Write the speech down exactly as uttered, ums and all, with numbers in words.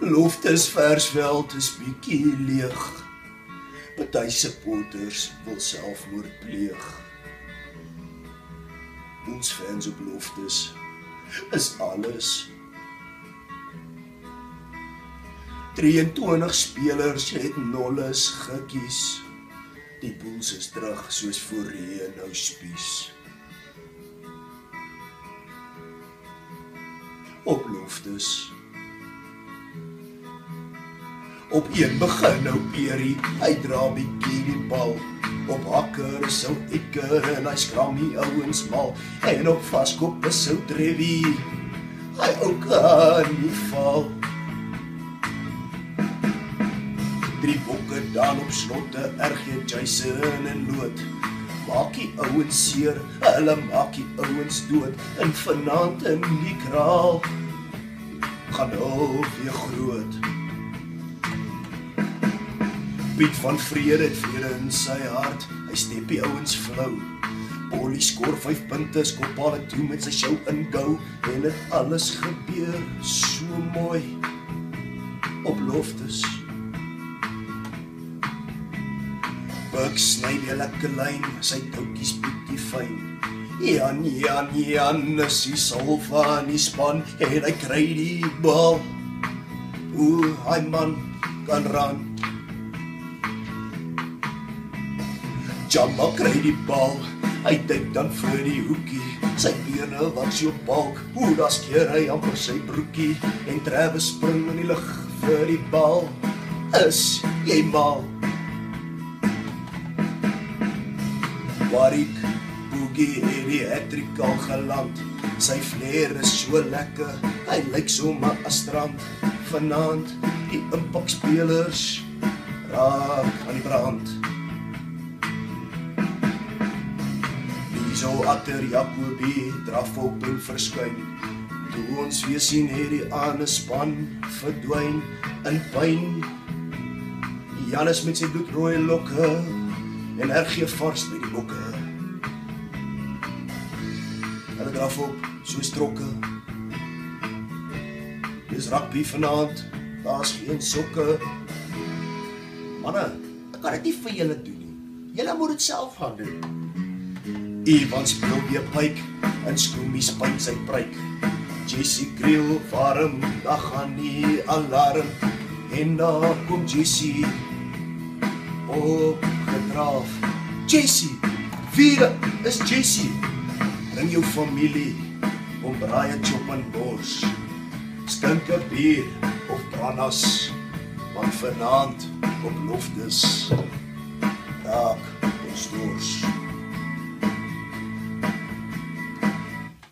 Loftus Versveld is bietjie leeg. Party supporters wil selfmoord pleeg. Ons fans op Loftus is alles. drieëntwintig spelers het nolles gekies. Die Bulls is terug soos voorheen nou spies. Op Loftus. Op een begin nou Perie, hy dra bietjie die bal. Op hakker is ou Ekker en hy skram die ouens mal. En op vaskop is ou Trevi, hy ook aan die val. Drie bokke dan op slotte, R G Jason en Lood. Maak die ouens seer, hulle maak die ouens dood. En vanaand in die kraal, gaan nou weer groot. Piet van Vrede het vrede in sy hart, hy step die ouens flou. Polly skoor vyf punte, skop alle toe met sy show in go. En het alles gebeur so mooi op Loftus. Buck sny die lekker lyn, sy touwtjies bietjie fyn. Jan, Jan, Jan is die sal van die span, en hy kry die bal. Oeh, hy man kan ran. Jamma kry die bal, hy dink dan vir die hoekie. Sy bene was so balk, oeh, daar skeer hy amper sy broekie. En Travis spring in die lug vir die bal. Is jy mal? Warwick, Boogie het die hat-trick al geland. Sy flair is so lekker, hy lyk sommer as strand. Vanaand, die impakspelers raak aan die brand. Liso achter Jacobie draf op en verskyn. Toe ons weer sien het die aande span verdwyn in pyn. Janus met sy bloedrooi lokke en R G vars met die bokke. Hulle draf op, soos trokke. Dis rugby vanaand, daar's geen sokke. Manne, ek kan dit nie vir julle doen nie. Julle moet dit self gaan doen. Ivan speel weer pyk, en Skoomie spuit sy pruik. Jessie grill warm, daar gaan die alarm. En daar kom Jessie opgedraaf. Jessie, wie is Jessie? Bring jou familie, om braai chop en bors. Stinke bier of branas, want vanaand op Loftus.